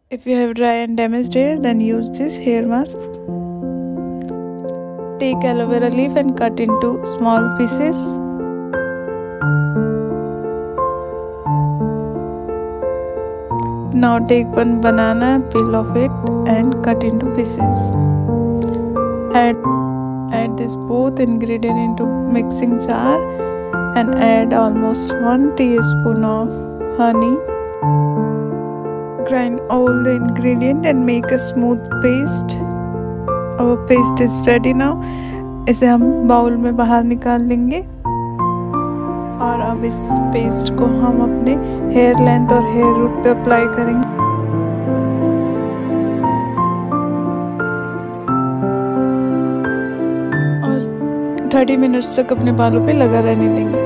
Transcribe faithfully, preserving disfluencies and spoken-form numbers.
If you have dry and damaged hair, then use this hair mask. Take aloe vera leaf and cut into small pieces. Now take one banana, peel off it and cut into pieces. Add, add this both ingredient into mixing jar and add almost one teaspoon of honey. Grind all the ingredient and make a smooth paste. Our paste is ready now. इसे हम bowl में बाहर निकाल लेंगे और अब इस paste को हम अपने हेयर लेंथ और हेयर रूट पे अप्लाई करेंगे और तीस मिनट्स तक अपने बालों पे लगा रहने देंगे।